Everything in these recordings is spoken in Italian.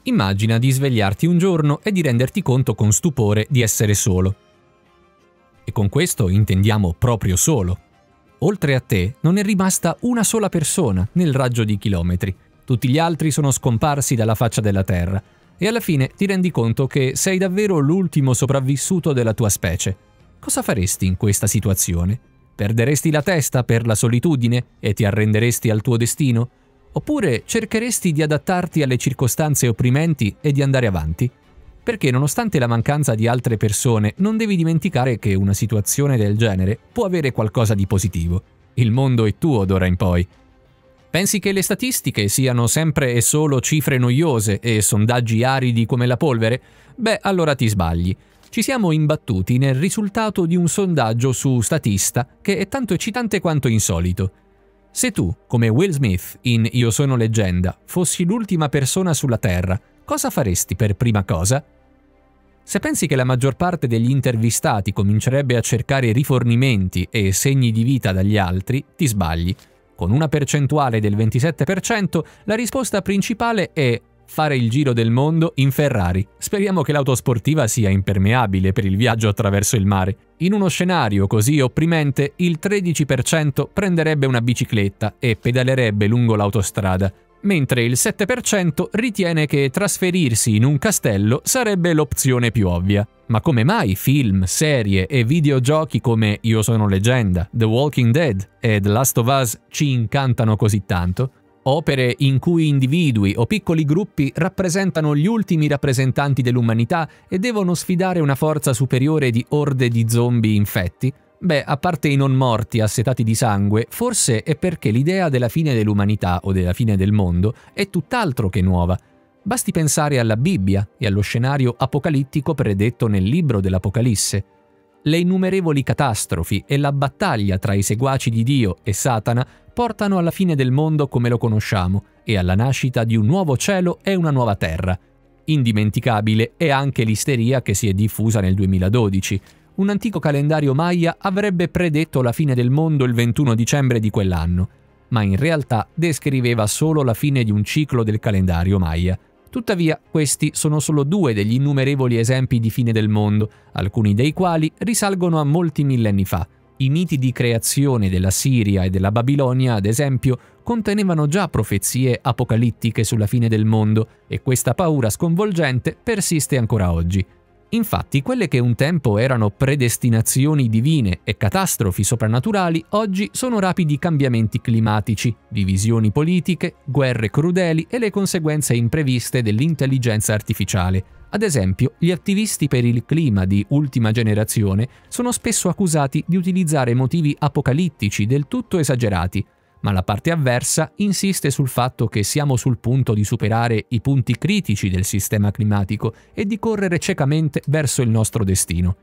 Immagina di svegliarti un giorno e di renderti conto con stupore di essere solo. E con questo intendiamo proprio solo. Oltre a te non è rimasta una sola persona nel raggio di chilometri. Tutti gli altri sono scomparsi dalla faccia della terra e alla fine ti rendi conto che sei davvero l'ultimo sopravvissuto della tua specie. Cosa faresti in questa situazione? Perderesti la testa per la solitudine e ti arrenderesti al tuo destino? Oppure cercheresti di adattarti alle circostanze opprimenti e di andare avanti? Perché nonostante la mancanza di altre persone, non devi dimenticare che una situazione del genere può avere qualcosa di positivo. Il mondo è tuo d'ora in poi. Pensi che le statistiche siano sempre e solo cifre noiose e sondaggi aridi come la polvere? Beh, allora ti sbagli. Ci siamo imbattuti nel risultato di un sondaggio su Statista che è tanto eccitante quanto insolito. Se tu, come Will Smith in Io sono leggenda, fossi l'ultima persona sulla Terra, cosa faresti per prima cosa? Se pensi che la maggior parte degli intervistati comincerebbe a cercare rifornimenti e segni di vita dagli altri, ti sbagli. Con una percentuale del 27%, la risposta principale è fare il giro del mondo in Ferrari. Speriamo che l'auto sportiva sia impermeabile per il viaggio attraverso il mare. In uno scenario così opprimente, il 13% prenderebbe una bicicletta e pedalerebbe lungo l'autostrada, mentre il 7% ritiene che trasferirsi in un castello sarebbe l'opzione più ovvia. Ma come mai film, serie e videogiochi come Io sono leggenda, The Walking Dead e The Last of Us ci incantano così tanto? Opere in cui individui o piccoli gruppi rappresentano gli ultimi rappresentanti dell'umanità e devono sfidare una forza superiore di orde di zombie infetti? Beh, a parte i non morti assetati di sangue, forse è perché l'idea della fine dell'umanità o della fine del mondo è tutt'altro che nuova. Basti pensare alla Bibbia e allo scenario apocalittico predetto nel libro dell'Apocalisse. Le innumerevoli catastrofi e la battaglia tra i seguaci di Dio e Satana portano alla fine del mondo come lo conosciamo e alla nascita di un nuovo cielo e una nuova terra. Indimenticabile è anche l'isteria che si è diffusa nel 2012. Un antico calendario Maya avrebbe predetto la fine del mondo il 21 dicembre di quell'anno, ma in realtà descriveva solo la fine di un ciclo del calendario Maya. Tuttavia, questi sono solo due degli innumerevoli esempi di fine del mondo, alcuni dei quali risalgono a molti millenni fa. I miti di creazione della Siria e della Babilonia, ad esempio, contenevano già profezie apocalittiche sulla fine del mondo e questa paura sconvolgente persiste ancora oggi. Infatti, quelle che un tempo erano predestinazioni divine e catastrofi soprannaturali, oggi sono rapidi cambiamenti climatici, divisioni politiche, guerre crudeli e le conseguenze impreviste dell'intelligenza artificiale. Ad esempio, gli attivisti per il clima di ultima generazione sono spesso accusati di utilizzare motivi apocalittici del tutto esagerati, ma la parte avversa insiste sul fatto che siamo sul punto di superare i punti critici del sistema climatico e di correre ciecamente verso il nostro destino.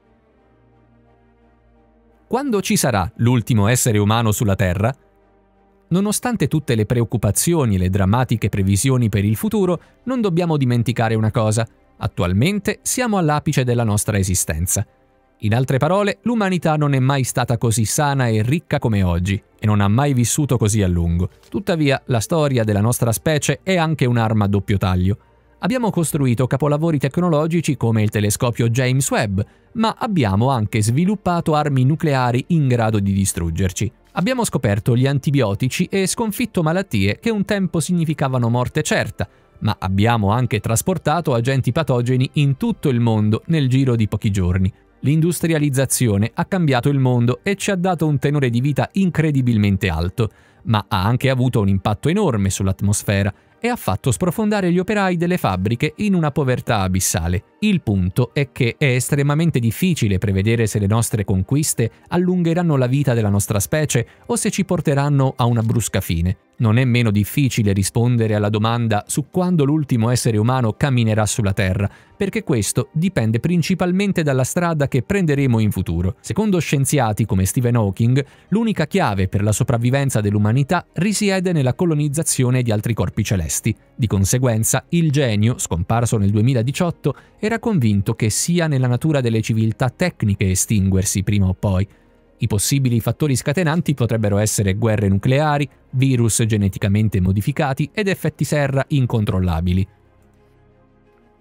Quando ci sarà l'ultimo essere umano sulla Terra? Nonostante tutte le preoccupazioni e le drammatiche previsioni per il futuro, non dobbiamo dimenticare una cosa: attualmente siamo all'apice della nostra esistenza. In altre parole, l'umanità non è mai stata così sana e ricca come oggi e non ha mai vissuto così a lungo. Tuttavia, la storia della nostra specie è anche un'arma a doppio taglio. Abbiamo costruito capolavori tecnologici come il telescopio James Webb, ma abbiamo anche sviluppato armi nucleari in grado di distruggerci. Abbiamo scoperto gli antibiotici e sconfitto malattie che un tempo significavano morte certa, ma abbiamo anche trasportato agenti patogeni in tutto il mondo nel giro di pochi giorni. L'industrializzazione ha cambiato il mondo e ci ha dato un tenore di vita incredibilmente alto, ma ha anche avuto un impatto enorme sull'atmosfera e ha fatto sprofondare gli operai delle fabbriche in una povertà abissale. Il punto è che è estremamente difficile prevedere se le nostre conquiste allungheranno la vita della nostra specie o se ci porteranno a una brusca fine. Non è meno difficile rispondere alla domanda su quando l'ultimo essere umano camminerà sulla Terra, perché questo dipende principalmente dalla strada che prenderemo in futuro. Secondo scienziati come Stephen Hawking, l'unica chiave per la sopravvivenza dell'umanità risiede nella colonizzazione di altri corpi celesti. Di conseguenza, il genio, scomparso nel 2018, era convinto che sia nella natura delle civiltà tecniche estinguersi prima o poi. I possibili fattori scatenanti potrebbero essere guerre nucleari, virus geneticamente modificati ed effetti serra incontrollabili.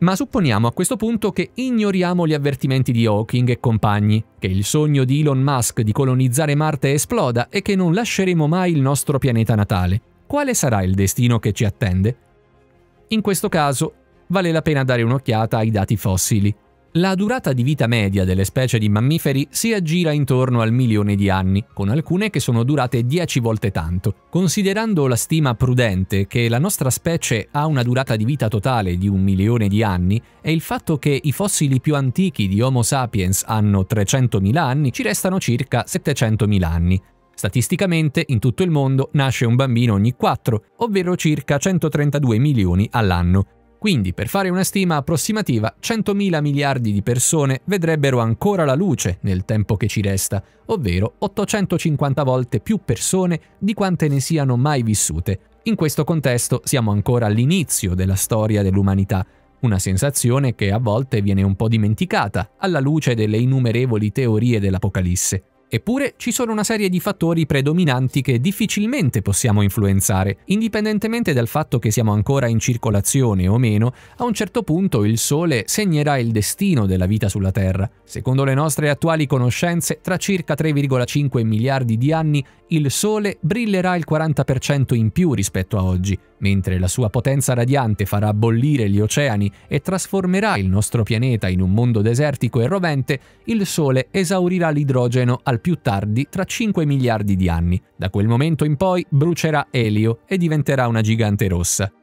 Ma supponiamo a questo punto che ignoriamo gli avvertimenti di Hawking e compagni, che il sogno di Elon Musk di colonizzare Marte esploda e che non lasceremo mai il nostro pianeta natale. Quale sarà il destino che ci attende? In questo caso vale la pena dare un'occhiata ai dati fossili. La durata di vita media delle specie di mammiferi si aggira intorno al 1.000.000 di anni, con alcune che sono durate 10 volte tanto. Considerando la stima prudente che la nostra specie ha una durata di vita totale di 1.000.000 di anni e il fatto che i fossili più antichi di Homo sapiens hanno 300.000 anni, ci restano circa 700.000 anni. Statisticamente, in tutto il mondo nasce un bambino ogni 4, ovvero circa 132 milioni all'anno. Quindi, per fare una stima approssimativa, 100.000 miliardi di persone vedrebbero ancora la luce nel tempo che ci resta, ovvero 850 volte più persone di quante ne siano mai vissute. In questo contesto siamo ancora all'inizio della storia dell'umanità, una sensazione che a volte viene un po' dimenticata alla luce delle innumerevoli teorie dell'Apocalisse. Eppure ci sono una serie di fattori predominanti che difficilmente possiamo influenzare. Indipendentemente dal fatto che siamo ancora in circolazione o meno, a un certo punto il Sole segnerà il destino della vita sulla Terra. Secondo le nostre attuali conoscenze, tra circa 3,5 miliardi di anni, il Sole brillerà il 40% in più rispetto a oggi. Mentre la sua potenza radiante farà bollire gli oceani e trasformerà il nostro pianeta in un mondo desertico e rovente, il Sole esaurirà l'idrogeno al più tardi tra 5 miliardi di anni. Da quel momento in poi brucerà elio e diventerà una gigante rossa.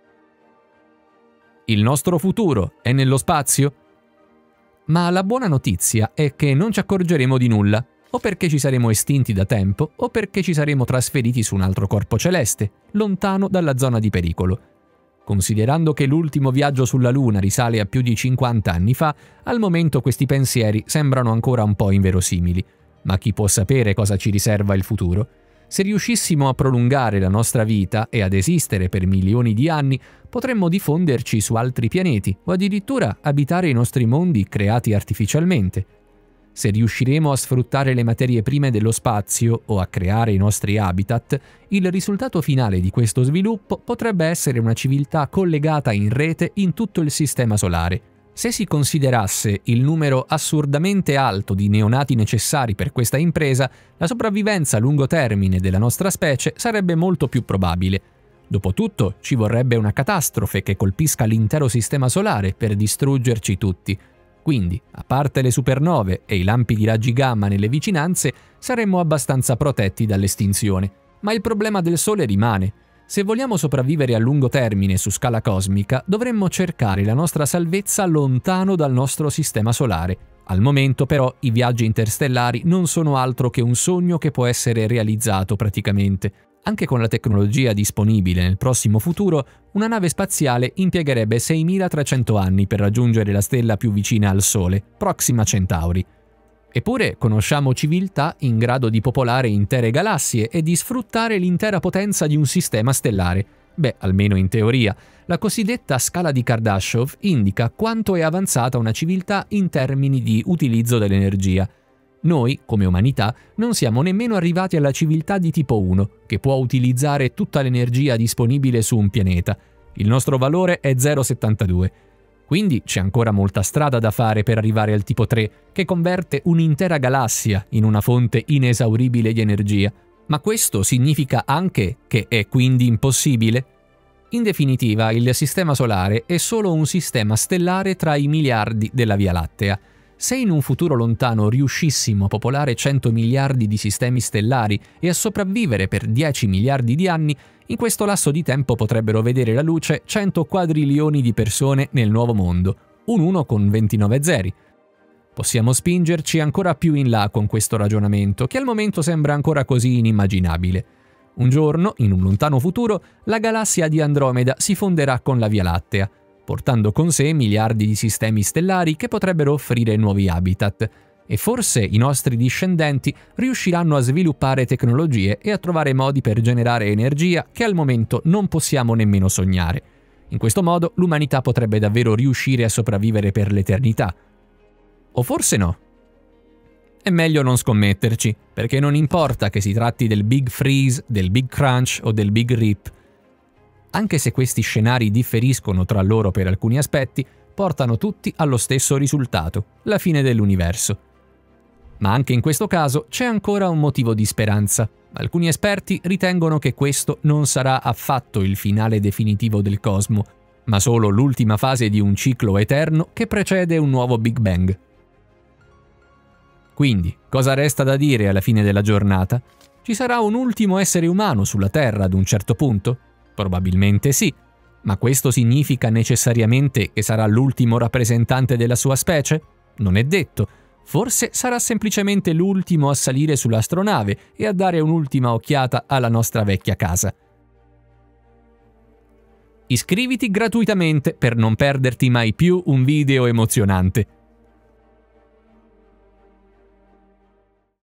Il nostro futuro è nello spazio? Ma la buona notizia è che non ci accorgeremo di nulla, o perché ci saremo estinti da tempo, o perché ci saremo trasferiti su un altro corpo celeste, lontano dalla zona di pericolo. Considerando che l'ultimo viaggio sulla Luna risale a più di 50 anni fa, al momento questi pensieri sembrano ancora un po' inverosimili. Ma chi può sapere cosa ci riserva il futuro? Se riuscissimo a prolungare la nostra vita e ad esistere per milioni di anni, potremmo diffonderci su altri pianeti o addirittura abitare i nostri mondi creati artificialmente. Se riusciremo a sfruttare le materie prime dello spazio o a creare i nostri habitat, il risultato finale di questo sviluppo potrebbe essere una civiltà collegata in rete in tutto il sistema solare. Se si considerasse il numero assurdamente alto di neonati necessari per questa impresa, la sopravvivenza a lungo termine della nostra specie sarebbe molto più probabile. Dopotutto, ci vorrebbe una catastrofe che colpisca l'intero sistema solare per distruggerci tutti. Quindi, a parte le supernove e i lampi di raggi gamma nelle vicinanze, saremmo abbastanza protetti dall'estinzione. Ma il problema del Sole rimane. Se vogliamo sopravvivere a lungo termine su scala cosmica, dovremmo cercare la nostra salvezza lontano dal nostro sistema solare. Al momento, però, i viaggi interstellari non sono altro che un sogno che può essere realizzato praticamente. Anche con la tecnologia disponibile nel prossimo futuro, una nave spaziale impiegherebbe 6.300 anni per raggiungere la stella più vicina al Sole, Proxima Centauri. Eppure conosciamo civiltà in grado di popolare intere galassie e di sfruttare l'intera potenza di un sistema stellare. Beh, almeno in teoria. La cosiddetta scala di Kardashev indica quanto è avanzata una civiltà in termini di utilizzo dell'energia. Noi, come umanità, non siamo nemmeno arrivati alla civiltà di tipo 1, che può utilizzare tutta l'energia disponibile su un pianeta. Il nostro valore è 0,72. Quindi c'è ancora molta strada da fare per arrivare al tipo 3, che converte un'intera galassia in una fonte inesauribile di energia. Ma questo significa anche che è quindi impossibile? In definitiva, il Sistema Solare è solo un sistema stellare tra i miliardi della Via Lattea. Se in un futuro lontano riuscissimo a popolare 100 miliardi di sistemi stellari e a sopravvivere per 10 miliardi di anni, in questo lasso di tempo potrebbero vedere la luce 100 quadrilioni di persone nel nuovo mondo, un 1 con 29 zeri. Possiamo spingerci ancora più in là con questo ragionamento, che al momento sembra ancora così inimmaginabile. Un giorno, in un lontano futuro, la galassia di Andromeda si fonderà con la Via Lattea, portando con sé miliardi di sistemi stellari che potrebbero offrire nuovi habitat, e forse i nostri discendenti riusciranno a sviluppare tecnologie e a trovare modi per generare energia che al momento non possiamo nemmeno sognare. In questo modo l'umanità potrebbe davvero riuscire a sopravvivere per l'eternità. O forse no. È meglio non scommetterci, perché non importa che si tratti del Big Freeze, del Big Crunch o del Big Rip. Anche se questi scenari differiscono tra loro per alcuni aspetti, portano tutti allo stesso risultato, la fine dell'universo. Ma anche in questo caso c'è ancora un motivo di speranza. Alcuni esperti ritengono che questo non sarà affatto il finale definitivo del cosmo, ma solo l'ultima fase di un ciclo eterno che precede un nuovo Big Bang. Quindi, cosa resta da dire alla fine della giornata? Ci sarà un ultimo essere umano sulla Terra ad un certo punto? Probabilmente sì, ma questo significa necessariamente che sarà l'ultimo rappresentante della sua specie? Non è detto. Forse sarà semplicemente l'ultimo a salire sull'astronave e a dare un'ultima occhiata alla nostra vecchia casa. Iscriviti gratuitamente per non perderti mai più un video emozionante.